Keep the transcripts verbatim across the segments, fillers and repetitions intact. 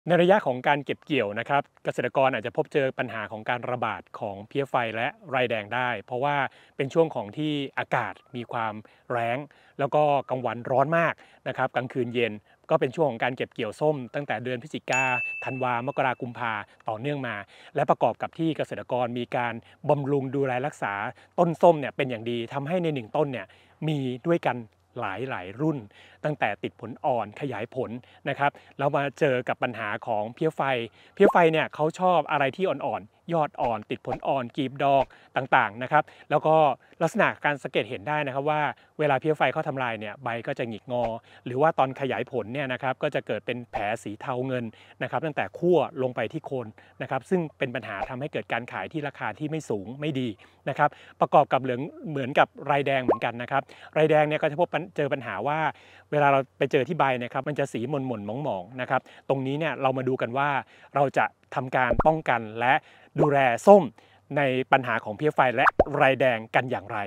ในระยะของการเก็บเกี่ยวนะครับเกษตรกรอาจจะพบเจอปัญหาของการระบาดของเพลี้ยไฟและไรแดงได้เพราะว่าเป็นช่วงของที่อากาศมีความแล้งแล้วก็กลางวันร้อนมากนะครับกลางคืนเย็นก็เป็นช่วงของการเก็บเกี่ยวส้มตั้งแต่เดือนพฤศจิกาธันวามกรากุมภาต่อเนื่องมาและประกอบกับที่เกษตรกรมีการบำรุงดูแลรักษาต้นส้มเนี่ยเป็นอย่างดีทำให้ในหนึ่งต้นเนี่ยมีด้วยกันหลายหลายรุ่นตั้งแต่ติดผลอ่อนขยายผลนะครับแล้วมาเจอกับปัญหาของเพลี้ยไฟเพลี้ยไฟเนี่ยเขาชอบอะไรที่อ่อนๆยอดอ่อนติดผลอ่อนกีบดอกต่างๆนะครับแล้วก็ลักษณะการสังเกตเห็นได้นะครับว่าเวลาเพลี้ยไฟเขาทำลายเนี่ยใบก็จะหงิกงอหรือว่าตอนขยายผลเนี่ยนะครับก็จะเกิดเป็นแผลสีเทาเงินนะครับตั้งแต่ขั้วลงไปที่โคนนะครับซึ่งเป็นปัญหาทำให้เกิดการขายที่ราคาที่ไม่สูงไม่ดีนะครับประกอบกับเหลืองเหมือนกับไรแดงเหมือนกันนะครับไรแดงเนี่ยก็จะพบเจอปัญหาว่าเวลาเราไปเจอที่ใบนะครับมันจะสีหม่นหม่นมองๆนะครับตรงนี้เนี่ยเรามาดูกันว่าเราจะทำการป้องกันและดูแลส้มในปัญหาของเพลี้ยไฟและไรแดงกันอย่างไร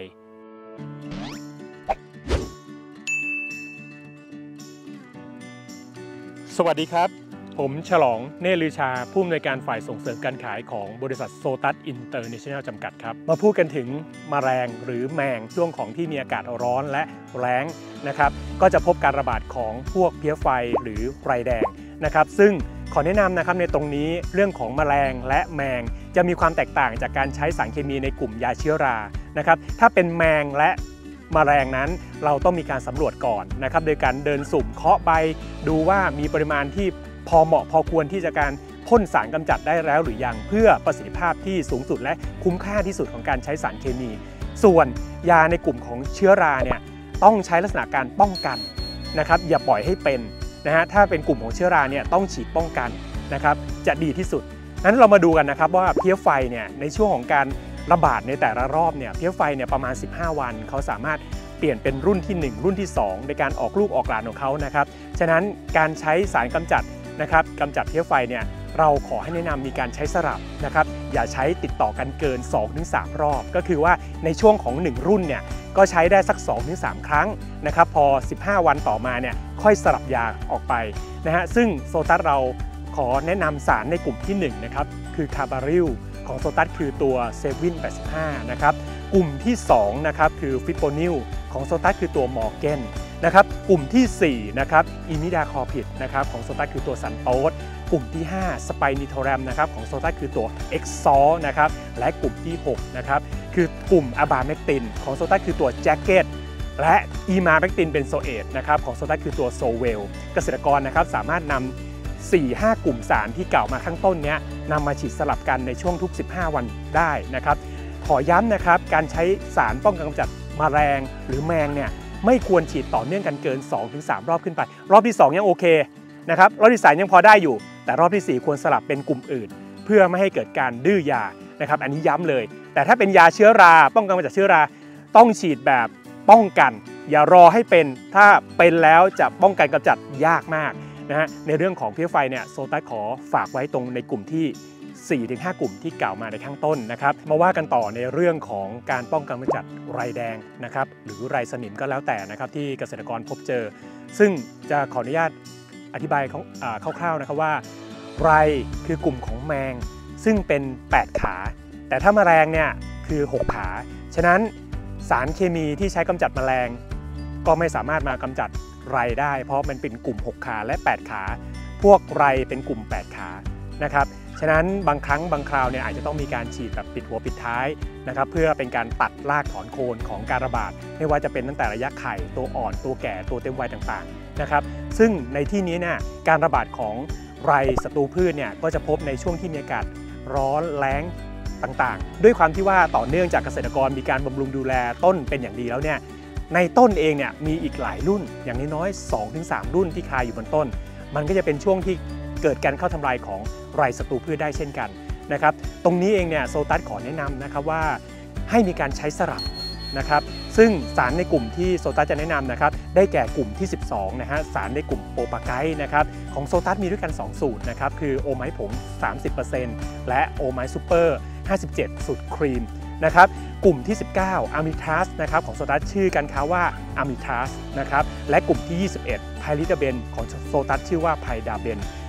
สวัสดีครับผมฉลองเนตรลือชาผู้อำนวยการฝ่ายส่งเสริมการขายของบริษัทโซตัสอินเตอร์เนชั่นแนลจำกัดครับมาพูดกันถึงแมลงหรือแมงช่วงของที่มีอากาศร้อนและแล้งนะครับก็จะพบการระบาดของพวกเพลี้ยไฟหรือไรแดงนะครับซึ่งขอแนะนำนะครับในตรงนี้เรื่องของแมลงและแมงจะมีความแตกต่างจากการใช้สารเคมีในกลุ่มยาเชื้อรานะครับถ้าเป็นแมงและแมลงนั้นเราต้องมีการสำรวจก่อนนะครับโดยการเดินสุ่มเคาะใบดูว่ามีปริมาณที่พอเหมาะพอควรที่จะการพ่นสารกำจัดได้แล้วหรือยังเพื่อประสิทธิภาพที่สูงสุดและคุ้มค่าที่สุดของการใช้สารเคมี ส่วนยาในกลุ่มของเชื้อราเนี่ยต้องใช้ลักษณะการป้องกันนะครับอย่าปล่อยให้เป็นนะฮะถ้าเป็นกลุ่มของเชื้อราเนี่ยต้องฉีดป้องกันนะครับจะดีที่สุดนั้นเรามาดูกันนะครับว่าเพลี้ยไฟเนี่ยในช่วงของการระบาดในแต่ละรอบเนี่ยเพลี้ยไฟเนี่ยประมาณสิบห้าวันเขาสามารถเปลี่ยนเป็นรุ่นที่หนึ่งรุ่นที่สองในการออกลูกออกหลานของเขานะครับฉะนั้นการใช้สารกำจัดนะครับกำจัดเพลี้ยไฟเนี่ยเราขอให้แนะนำมีการใช้สลับนะครับอย่าใช้ติดต่อกันเกิน สองถึงสาม รอบก็คือว่าในช่วงของหนึ่งรุ่นเนี่ยก็ใช้ได้สัก สองถึงสาม ครั้งนะครับพอสิบห้าวันต่อมาเนี่ยค่อยสลับยาออกไปนะฮะซึ่งโซตัสเราขอแนะนำสารในกลุ่มที่หนึ่งนะครับคือคาบาริลของโซตัสคือตัวเซวินแปดสิบห้านะครับกลุ่มที่สองนะครับคือฟิปโปนิลของโซตัสคือตัวมอร์เกนนะครับกลุ่มที่สี่นะครับอิมิดาคอร์พิดนะครับของโซตัสคือตัวซันโตสกลุ่มที่ห้าสไปนิโทแรมนะครับของโซตัสคือตัวเอ็กซอลนะครับและกลุ่มที่หกนะครับคือกลุ่มอะบาเมกตินของโซตัสคือตัวแจ็คเก็ตและอีมาเมกตินเบนโซเอตนะครับของโซตัสคือตัวโซเวลเกษตรกรนะครับสามารถนำ สี่ห้า กลุ่มสารที่กล่าวมาข้างต้นนี้นำมาฉีดสลับกันในช่วงทุกสิบห้าวันได้นะครับขอย้ำนะครับการใช้สารป้องกันกำจัดแมลงหรือแมงเนี่ยไม่ควรฉีดต่อเนื่องกันเกิน สองถึงสาม รอบขึ้นไปรอบที่สองยังโอเคนะครับรอบที่สามยังพอได้อยู่แต่รอบที่สี่ควรสลับเป็นกลุ่มอื่นเพื่อไม่ให้เกิดการดื้อยานะครับอันนี้ย้ำเลยแต่ถ้าเป็นยาเชื้อราป้องกันกำจัดเชื้อราต้องฉีดแบบป้องกันอย่ารอให้เป็นถ้าเป็นแล้วจะป้องกันกำจัดยากมากนะฮะในเรื่องของเพลี้ยไฟเนี่ยโซตัสขอฝากไว้ตรงในกลุ่มที่ สี่ถึงห้า กลุ่มที่กล่าวมาในข้างต้นนะครับมาว่ากันต่อในเรื่องของการป้องกันกำจัดไรแดงนะครับหรือไรสนิมก็แล้วแต่นะครับที่เกษตรกรพบเจอซึ่งจะขออนุญาตอธิบายคร่าวๆนะครับว่าไรคือกลุ่มของแมงซึ่งเป็นแปดขาแต่ถ้าแมลงเนี่ยคือหกขาฉะนั้นสารเคมีที่ใช้กำจัดแมลงก็ไม่สามารถมากำจัดไรได้เพราะมันเป็นกลุ่มหกขาและแปดขาพวกไรเป็นกลุ่มแปดขานะครับฉะนั้นบางครั้งบางคราวเนี่ยอาจจะต้องมีการฉีดแบบปิดหัวปิดท้ายนะครับเพื่อเป็นการตัดรากถอนโคนของการระบาดไม่ว่าจะเป็นตั้งแต่ระยะไข่ตัวอ่อนตัวแก่ตัวเต็มวัยต่างๆนะครับซึ่งในที่นี้เนี่ยการระบาดของไรศัตรูพืชเนี่ยก็จะพบในช่วงที่มีอากาศร้อนแล้งต่างๆด้วยความที่ว่าต่อเนื่องจากเกษตรกรมีการบำรุงดูแลต้นเป็นอย่างดีแล้วเนี่ยในต้นเองเนี่ยมีอีกหลายรุ่นอย่างน้อยๆ สองถึงสาม รุ่นที่คาอยู่บนต้นมันก็จะเป็นช่วงที่เกิดการเข้าทำลายของไรศัตรูพืชได้เช่นกันนะครับตรงนี้เองเนี่ยโซตัสขอแนะนำนะครับว่าให้มีการใช้สลับนะครับซึ่งสารในกลุ่มที่โซตัสจะแนะนำนะครับได้แก่กลุ่มที่สิบสองนะฮะสารในกลุ่มโอปาไกต์นะครับของโซตัสมีด้วยกันสองสูตรนะครับคือโอไมผง สามสิบเปอร์เซ็นต์ และโอไมซูเปอร์ ห้าสิบเจ็ด สูตรครีมนะครับกลุ่มที่สิบเก้าอะมิทรัสนะครับของโซตัสชื่อกันค้าว่าอะมิทรัสนะครับและกลุ่มที่ยี่สิบเอ็ดไพริดาเบนของโซตัสชื่อว่าไพดาเบน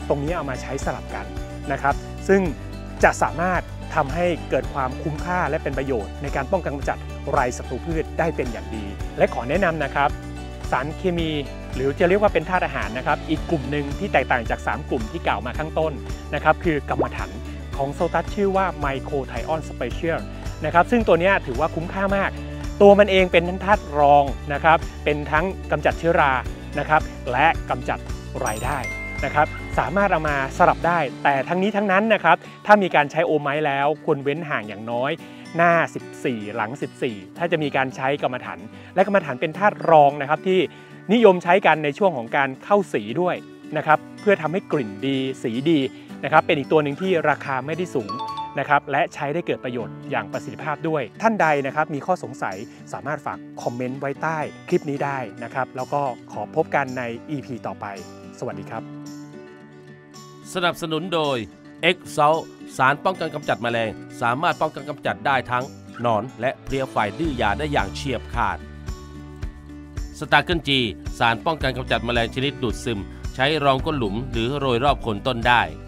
ตรงนี้เอามาใช้สลับกันนะครับซึ่งจะสามารถทำให้เกิดความคุ้มค่าและเป็นประโยชน์ในการป้องกันกำจัดไรศัตรูพืชได้เป็นอย่างดีและขอแนะนำนะครับสารเคมีหรือจะเรียกว่าเป็นธาตุอาหารนะครับอีกกลุ่มหนึ่งที่แตกต่างจากสามกลุ่มที่กล่าวมาข้างต้นนะครับคือกรรมฐานของโซตัสชื่อว่าไมโครไทออนสเปเชียลนะครับซึ่งตัวนี้ถือว่าคุ้มค่ามากตัวมันเองเป็นทั้งธาตุรองนะครับเป็นทั้งกำจัดเชื้อรานะครับและกำจัดรายได้นะครับสามารถเอามาสลับได้แต่ทั้งนี้ทั้งนั้นนะครับถ้ามีการใช้โอไมท์แล้วควรเว้นห่างอย่างน้อยหน้าสิบสี่หลังสิบสี่ถ้าจะมีการใช้กรรมฐานและกรรมฐานเป็นธาตุรองนะครับที่นิยมใช้กันในช่วงของการเข้าสีด้วยนะครับเพื่อทำให้กลิ่นดีสีดีนะครับเป็นอีกตัวหนึ่งที่ราคาไม่ได้สูงนะครับและใช้ได้เกิดประโยชน์อย่างประสิทธิภาพด้วยท่านใดนะครับมีข้อสงสัยสามารถฝากคอมเมนต์ไว้ใต้คลิปนี้ได้นะครับแล้วก็ขอพบกันใน อี พี ต่อไปสวัสดีครับสนับสนุนโดย Exalt สารป้องกันกำจัดแมลงสามารถป้องกันกำจัดได้ทั้งหนอนและเพลี้ยไฟดื้อยาได้อย่างเฉียบขาดสตาร์เกิลจีสารป้องกันกำจัดแมลงชนิดดูดซึมใช้รองก้นหลุมหรือโรยรอบโคนต้นได้